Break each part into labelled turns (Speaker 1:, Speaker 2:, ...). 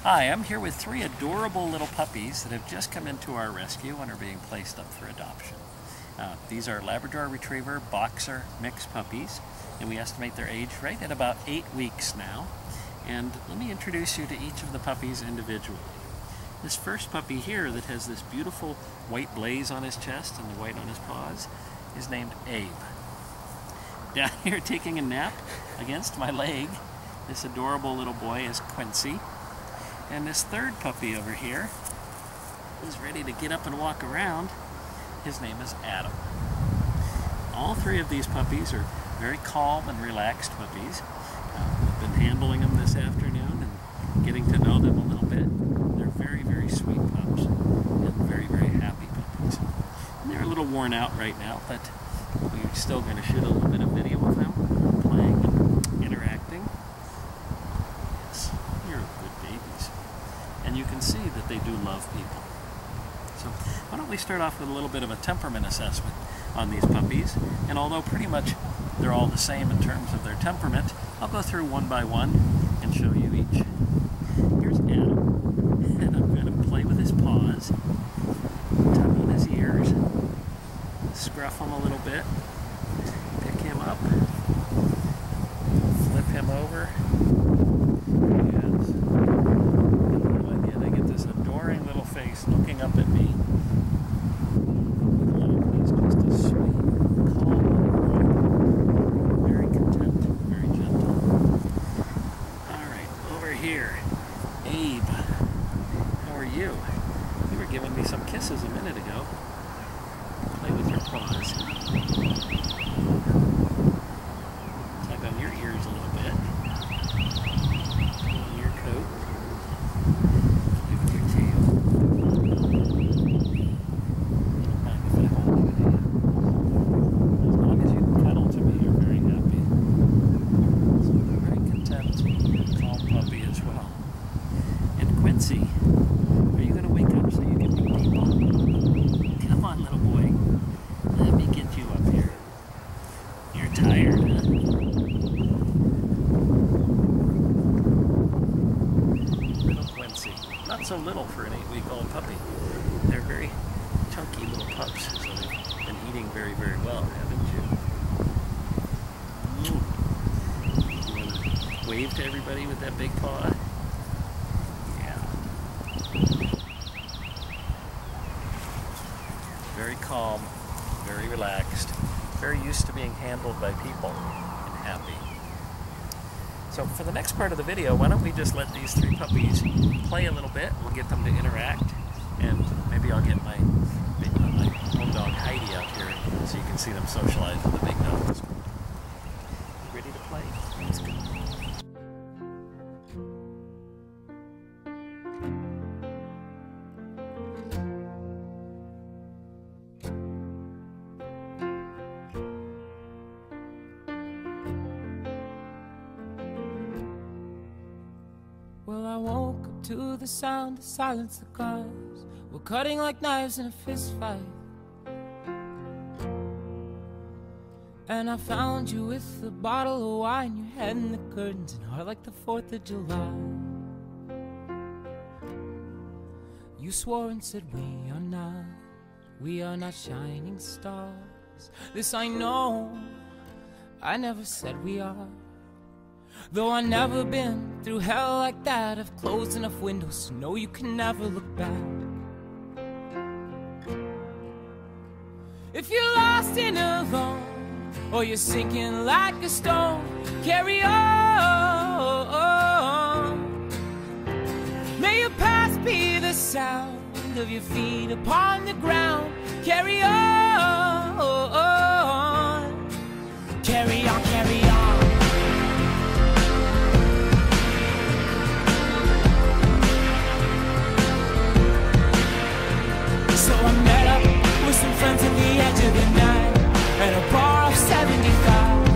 Speaker 1: Hi, I'm here with three adorable little puppies that have just come into our rescue and are being placed up for adoption. These are Labrador Retriever Boxer mixed puppies, and we estimate their age right at about 8 weeks now. And let me introduce you to each of the puppies individually. This first puppy here that has this beautiful white blaze on his chest and the white on his paws is named Abe. Down here taking a nap against my leg, this adorable little boy is Quincy. And this third puppy over here is ready to get up and walk around. His name is Adam. All three of these puppies are very calm and relaxed puppies. I've been handling them this afternoon and getting to know them a little bit. They're very, very sweet pups and very, very happy puppies. And they're a little worn out right now, but we're still going to shoot a little bit of video of them playing and interacting. Yes, you're good babies. And you can see that they do love people. So why don't we start off with a little bit of a temperament assessment on these puppies. And although pretty much they're all the same in terms of their temperament, I'll go through one by one and show you each. Here's Adam, and I'm going to play with his paws, tug on his ears, scruff him a little bit, pick him up, flip him over. Yes. And I get this adoring little face looking up at me. He's just a sweet, calm little boy. Very content, very gentle. Alright, over here. Abe, how are you? You were giving me some kisses a minute ago. Play with your paws. Tug on your ears a little bit. Pull on your coat. Play with your tail. Mind if I hold you there? As long as you can cuddle to me, you're very happy. So a very content, calm puppy as well. And Quincy, are you going to wake up so you can meet people? Come on, little boy. Let me get you up here. You're tired, huh? Little Quincy. Not so little for an 8-week-old puppy. They're very chunky little pups, so they've been eating very, very well, haven't you? You want to wave to everybody with that big paw? Very calm, very relaxed, very used to being handled by people, and happy. So for the next part of the video, why don't we just let these three puppies play a little bit. We'll get them to interact, and maybe I'll get my home dog Heidi out here so you can see them socialize with the big dogs. You ready to play? Let's go.
Speaker 2: Well, I woke up to the sound of silence. The cars were cutting like knives in a fist fight. And I found you with a bottle of wine, your head in the curtains, and heart like the 4th of July. You swore and said we are not shining stars. This I know, I never said we are. Though I've never been through hell like that, I've closed enough windows to know you can never look back. If you're lost and alone, or you're sinking like a stone, carry on. May your past be the sound of your feet upon the ground. Carry on. Carry on, carry on. So I met up with some friends at the edge of the night at a bar of 75.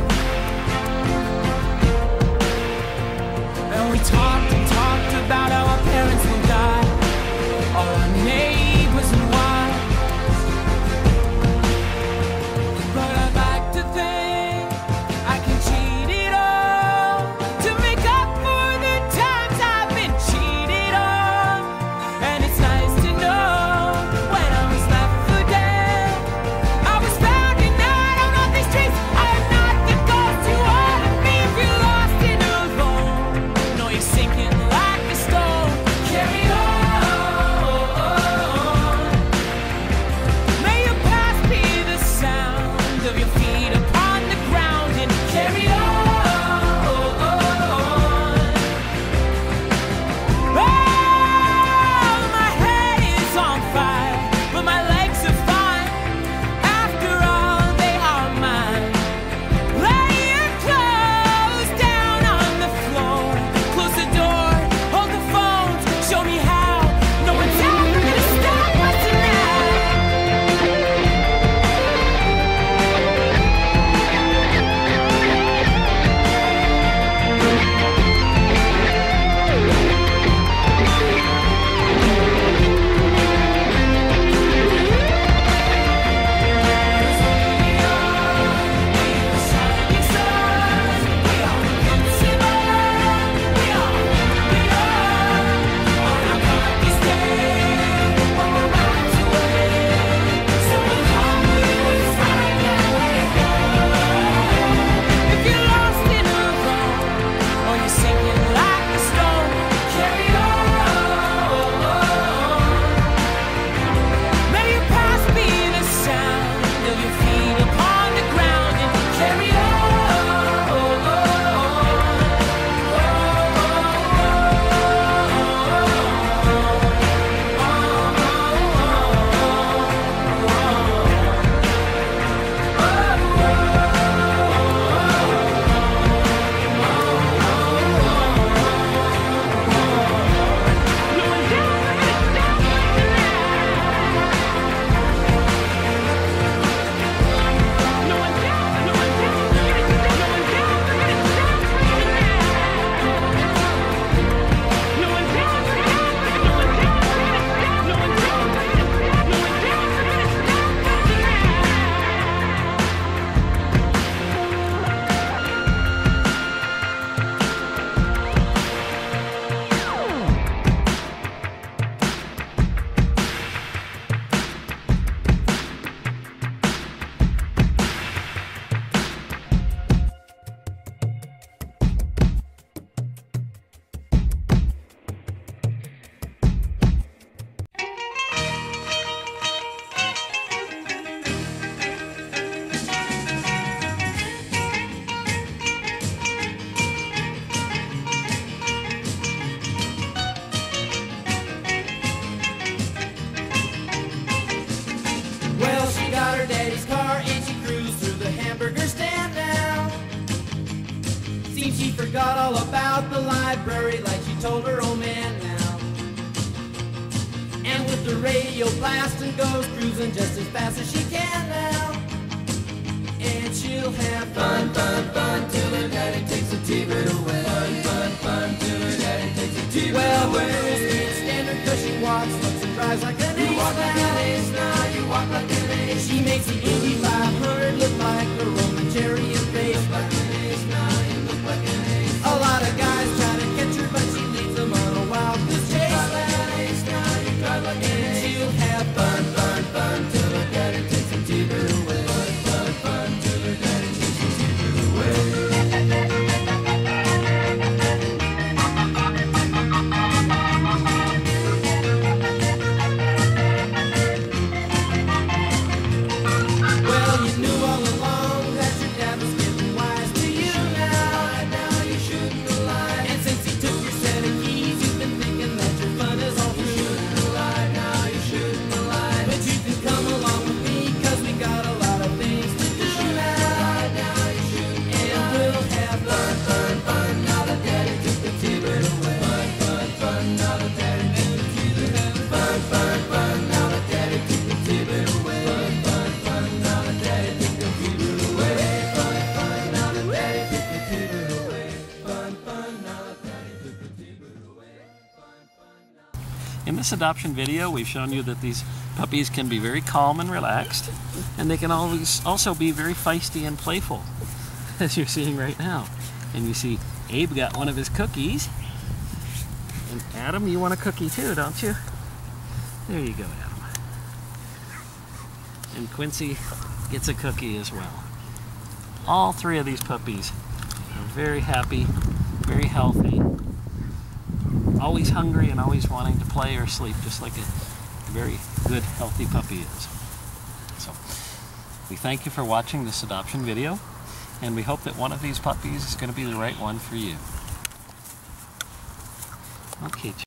Speaker 2: And we talked and talked about how our parents will die, all our neighbors and wives. Seems she forgot all about the library like she told her old man now. And with the radio blasting goes cruising just as fast as she can now. And she'll have fun, fun, fun till her daddy takes the T-bird away. Fun, fun, fun till her daddy takes the T-bird away. Well, the girls can't stand her 'cause she walks, looks and drives like an ace. You walk like an ace now, you walk like an ace. She makes the Indy 500 look like a Roman chariot race. Like an ace now, you look like an ace. A lot of guys try to catch her, but she leads them on a wild goose chase. Like an ace now, you drive like an ace. And she'll have fun, fun, fun till her daddy takes the T-bird away. Fun, fun, fun till her daddy takes the T-bird away.
Speaker 1: In this adoption video, we've shown you that these puppies can be very calm and relaxed, and they can also be very feisty and playful, as you're seeing right now. And you see Abe got one of his cookies, and Adam, you want a cookie too, don't you? There you go, Adam. And Quincy gets a cookie as well. All three of these puppies are very happy, very healthy, always hungry and always wanting to play or sleep, just like a very good, healthy puppy is. So, we thank you for watching this adoption video, and we hope that one of these puppies is going to be the right one for you. Okay.